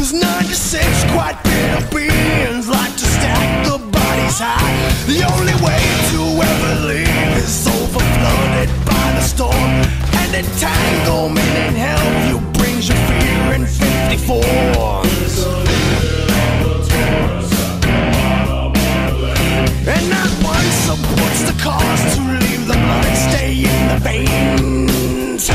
'cause 96 quite bitter beings like to stack the bodies high. The only way to ever leave is over-flooded by the storm, and entanglement in hell you brings your fear in 54. And not one supports the cause to leave the blood stay in the veins.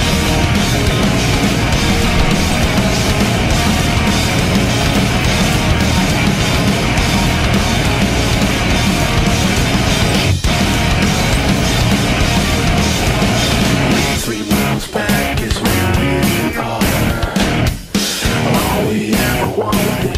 Back is where we are. All we ever wanted.